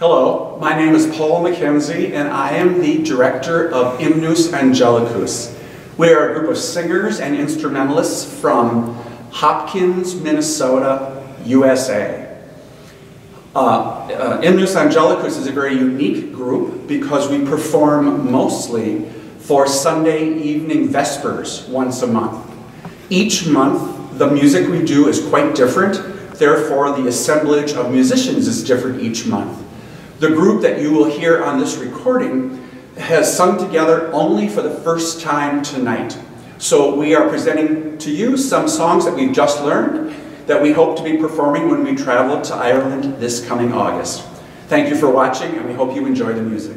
Hello, my name is Paul McKenzie and I am the director of Hymnus Angelicus. We are a group of singers and instrumentalists from Hopkins, Minnesota, USA. Hymnus Angelicus is a very unique group because we perform mostly for Sunday evening vespers once a month. Each month, the music we do is quite different, therefore the assemblage of musicians is different each month. The group that you will hear on this recording has sung together only for the first time tonight. So we are presenting to you some songs that we've just learned that we hope to be performing when we travel to Ireland this coming August. Thank you for watching and we hope you enjoy the music.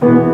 you.